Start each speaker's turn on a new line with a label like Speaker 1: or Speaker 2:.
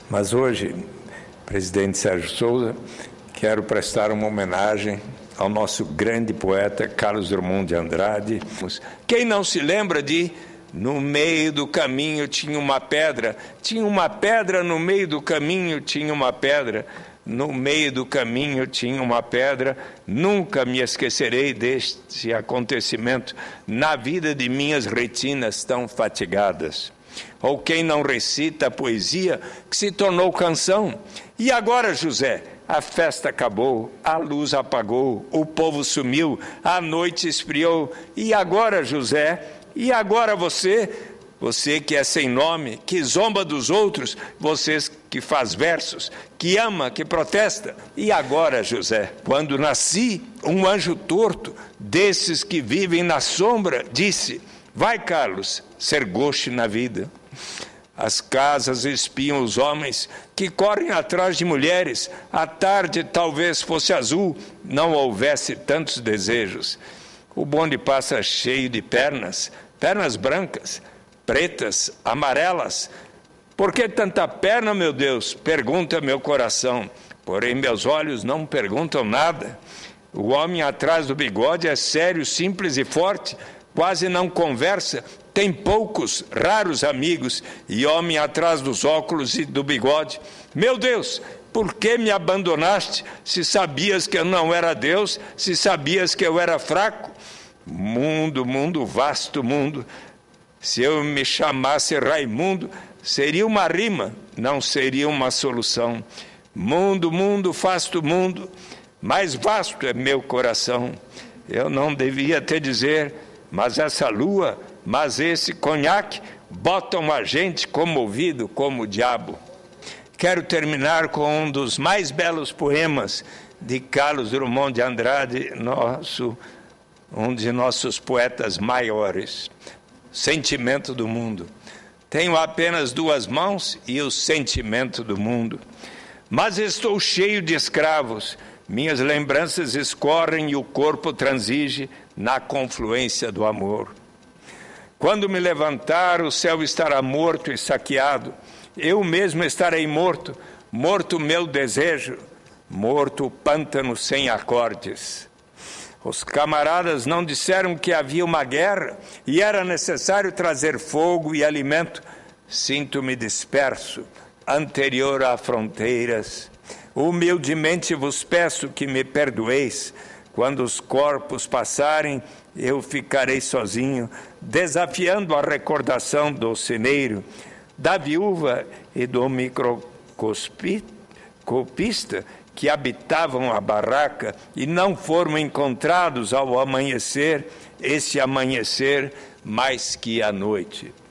Speaker 1: Mas hoje, presidente Sérgio Souza, quero prestar uma homenagem ao nosso grande poeta Carlos Drummond de Andrade. Quem não se lembra de "No meio do caminho tinha uma pedra no meio do caminho tinha uma pedra, no meio do caminho tinha uma pedra, nunca me esquecerei deste acontecimento na vida de minhas retinas tão fatigadas." Ou quem não recita a poesia que se tornou canção? "E agora, José? A festa acabou, a luz apagou, o povo sumiu, a noite esfriou. E agora, José? E agora você? Você que é sem nome, que zomba dos outros, você que faz versos, que ama, que protesta. E agora, José? Quando nasci, um anjo torto, desses que vivem na sombra, disse: vai, Carlos, ser goste na vida. As casas espiam os homens que correm atrás de mulheres. A tarde talvez fosse azul, não houvesse tantos desejos. O bonde passa cheio de pernas, pernas brancas, pretas, amarelas. Por que tanta perna, meu Deus? Pergunta meu coração. Porém, meus olhos não perguntam nada. O homem atrás do bigode é sério, simples e forte, quase não conversa, tem poucos, raros amigos, e homem atrás dos óculos e do bigode. Meu Deus, por que me abandonaste, se sabias que eu não era Deus, se sabias que eu era fraco? Mundo, mundo, vasto mundo, se eu me chamasse Raimundo, seria uma rima, não seria uma solução. Mundo, mundo, vasto mundo, mais vasto é meu coração. Eu não devia te dizer, mas essa lua, mas esse conhaque, botam a gente comovido como o diabo. Quero terminar com um dos mais belos poemas de Carlos Drummond de Andrade, um de nossos poetas maiores, Sentimento do Mundo. Tenho apenas duas mãos e o sentimento do mundo, mas estou cheio de escravos, minhas lembranças escorrem e o corpo transige na confluência do amor. Quando me levantar, o céu estará morto e saqueado, eu mesmo estarei morto, morto o meu desejo, morto o pântano sem acordes. Os camaradas não disseram que havia uma guerra e era necessário trazer fogo e alimento. Sinto-me disperso, anterior a fronteiras. Humildemente vos peço que me perdoeis. Quando os corpos passarem, eu ficarei sozinho, desafiando a recordação do ceneiro, da viúva e do microscopista que habitavam a barraca e não foram encontrados ao amanhecer, esse amanhecer mais que a noite.